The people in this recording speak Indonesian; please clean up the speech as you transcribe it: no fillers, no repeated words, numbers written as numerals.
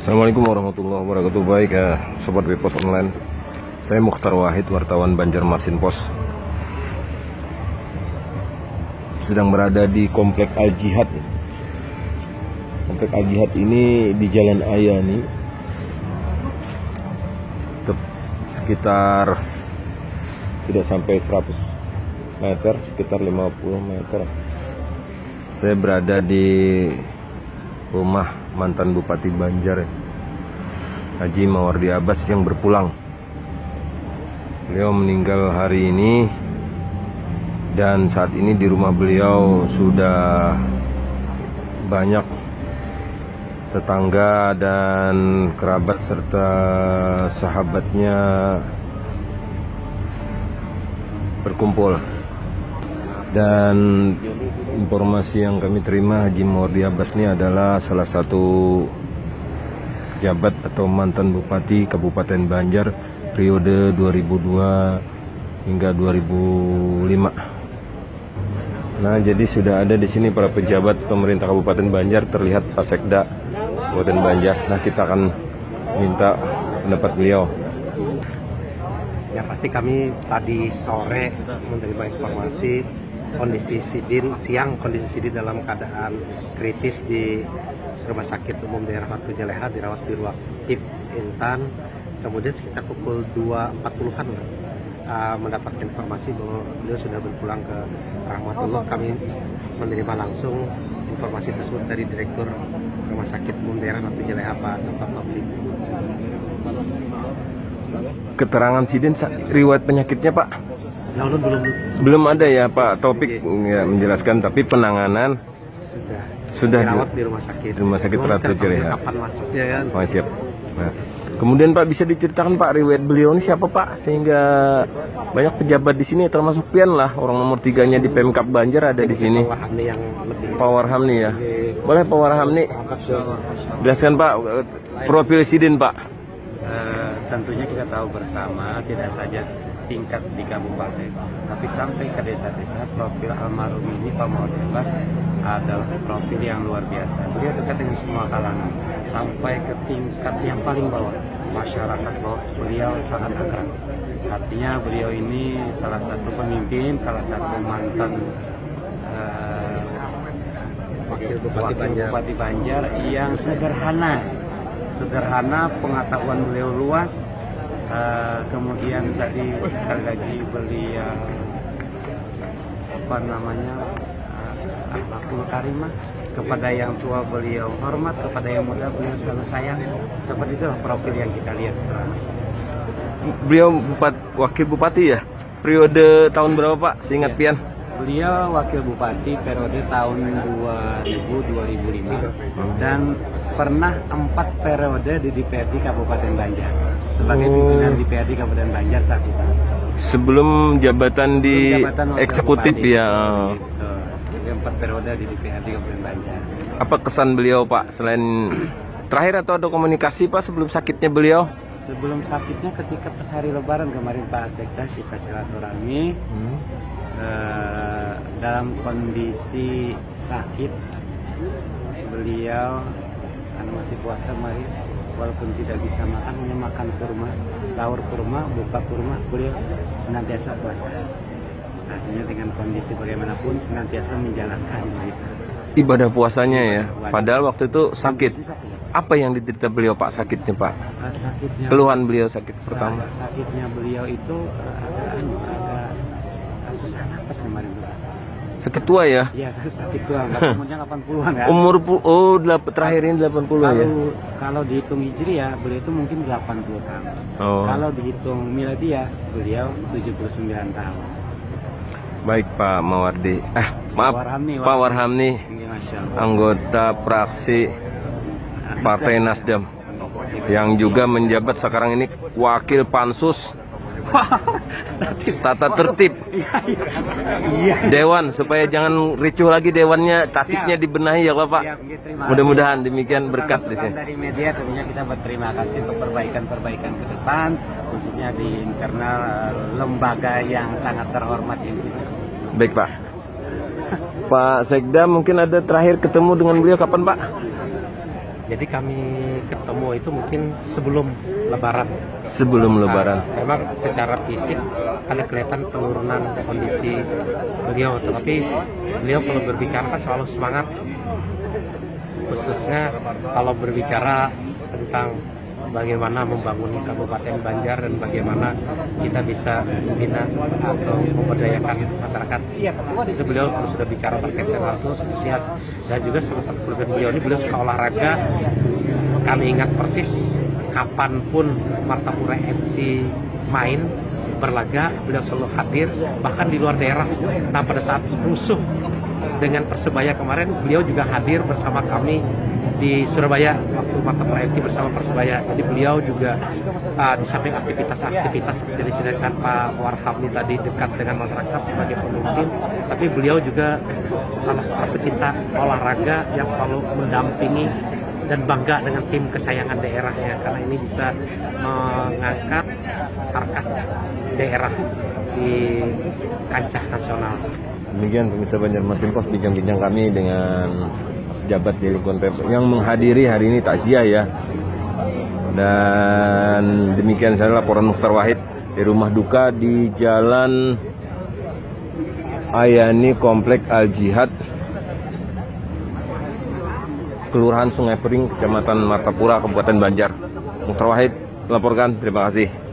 Assalamualaikum warahmatullahi wabarakatuh. Baik Sobat Bpos Online, saya Mukhtar Wahid, wartawan Banjarmasin Pos. Sedang berada di Komplek Al-Jihad. Komplek Al-Jihad ini di Jalan Ayani, sekitar tidak sampai 100 meter, sekitar 50 meter. Saya berada di rumah mantan Bupati Banjar, Haji Mawardi Abbas, yang berpulang. Beliau meninggal hari ini, dan saat ini di rumah beliau sudah banyak tetangga dan kerabat serta sahabatnya berkumpul. Dan informasi yang kami terima, Haji Mawardi Abbas ini adalah salah satu pejabat atau mantan Bupati Kabupaten Banjar periode 2002 hingga 2005. Nah, jadi sudah ada di sini para pejabat pemerintah Kabupaten Banjar, terlihat Pak Sekda Kabupaten Banjar. Nah, kita akan minta pendapat beliau. Ya, pasti kami tadi sore menerima informasi kondisi Sidin dalam keadaan kritis di Rumah Sakit Umum Daerah Watu Jeleha, dirawat di ruang IP Intan. Kemudian sekitar pukul 2.40-an mendapatkan informasi bahwa beliau sudah berpulang ke Rahmatullah. Kami menerima langsung informasi tersebut dari Direktur Rumah Sakit Umum Daerah Watu Jeleha, Pak Dr. Taufik. Keterangan Sidin riwayat penyakitnya, Pak? Ya, belum ada ya, Pak Taufik ya, menjelaskan, tapi penanganan sudah dirawat di rumah sakit Ratu Jeleha. Kapan masuknya kan? Oh, siap. Nah, kemudian Pak, bisa diceritakan Pak riwayat beliau ini siapa Pak, sehingga banyak pejabat di sini, termasuk Pian lah, orang nomor 3-nya di Pemkab Banjar ada di sini. Pak Warhamni ya. Boleh Pak Warhamni jelaskan Pak profil Sidin, Pak? Tentunya kita tahu bersama, tidak saja tingkat di kabupaten, tapi sampai ke desa-desa, profil almarhum ini Pak Mawardi Abbas adalah profil yang luar biasa. Beliau dekat dengan semua kalangan, sampai ke tingkat yang paling bawah masyarakat. Beliau sangat akrab. Artinya beliau ini salah satu pemimpin, salah satu mantan wakil Bupati Banjar yang sederhana, pengetahuan beliau luas. Kemudian tadi sekali lagi beliau akhlakul karimah, kepada yang tua beliau hormat, kepada yang muda beliau selalu sayang. Seperti itu profil yang kita lihat selama ini. Beliau wakil bupati ya, periode tahun berapa Pak, seingat Pian? Beliau wakil bupati periode tahun 2000-2005 dan pernah 4 periode di DPRD Kabupaten Banjar sebagai pimpinan DPRD Kabupaten Banjar saat itu. Sebelum jabatan eksekutif bupati, ya. Gitu. 4 periode di DPRD Kabupaten Banjar. Apa kesan beliau Pak selain terakhir, atau ada komunikasi Pak sebelum sakitnya beliau? Sebelum sakitnya, ketika pas hari Lebaran kemarin Pak Sekda kita silaturahmi. Dalam kondisi sakit, beliau masih puasa kemarin, walaupun tidak bisa makan, hanya makan kurma, sahur kurma, buka kurma, beliau senantiasa puasa. Artinya dengan kondisi bagaimanapun senantiasa menjalankan ibadah puasanya ya. Padahal waktu itu sakit. Apa yang diderita beliau Pak sakitnya Pak? Keluhan beliau sakit pertama. Sakitnya beliau itu agak susah napas kemarin tuh. Sakit tua ya? Iya, sakit tua. Umurnya 80-an ya. Terakhir ini 80 ya? Kalau dihitung Hijriah, beliau itu mungkin 80 tahun. Kalau dihitung Miladiah, beliau 79 tahun. Baik Pak Mawardi. Maaf, Pak Warhamni, anggota fraksi Partai Nasdem, yang juga menjabat sekarang ini wakil Pansus Tata Tertib Dewan, supaya jangan ricuh lagi dewannya, tatipnya dibenahi ya Pak. Mudah-mudahan demikian berkat di sini. Dari media tentunya kita berterima kasih untuk perbaikan-perbaikan ke depan, khususnya di internal lembaga yang sangat terhormat ini. Baik Pak. Pak Sekda, mungkin ada terakhir ketemu dengan beliau kapan Pak? Jadi kami ketemu itu mungkin sebelum Lebaran. Sebelum Lebaran. Memang secara fisik ada kelihatan penurunan kondisi beliau, tetapi beliau kalau berbicara kan selalu semangat, khususnya kalau berbicara tentang bagaimana membangun Kabupaten Banjar dan bagaimana kita bisa membina atau memberdayakan masyarakat. Itu beliau sudah bicara terkait dengan itu, antusias. Dan juga salah satu kelebihan beliau ini, beliau suka olahraga. Kami ingat persis kapanpun Martapura FC main berlaga, beliau selalu hadir, bahkan di luar daerah. Nah, pada saat rusuh dengan Persebaya kemarin, beliau juga hadir bersama kami di Surabaya waktu Martapura FC bersama Persebaya. Jadi beliau juga di samping aktivitas seperti diceritakan Pak Warhamni tadi, dekat dengan masyarakat sebagai pemimpin, tapi beliau juga salah satu pecinta olahraga yang selalu mendampingi dan bangga dengan tim kesayangan daerahnya, karena ini bisa mengangkat harkat daerah di kancah nasional. Demikian pemirsa Banjarmasin Post, bincang-bincang kami dengan jabat di lingkungan Pemprov yang menghadiri hari ini takziah ya. Dan demikian saya laporan Mukhtar Wahid di rumah duka di Jalan Ayani Komplek Al Jihad, Kelurahan Sungai Pering, Kecamatan Martapura, Kabupaten Banjar. Mukhtar Wahid laporkan, terima kasih.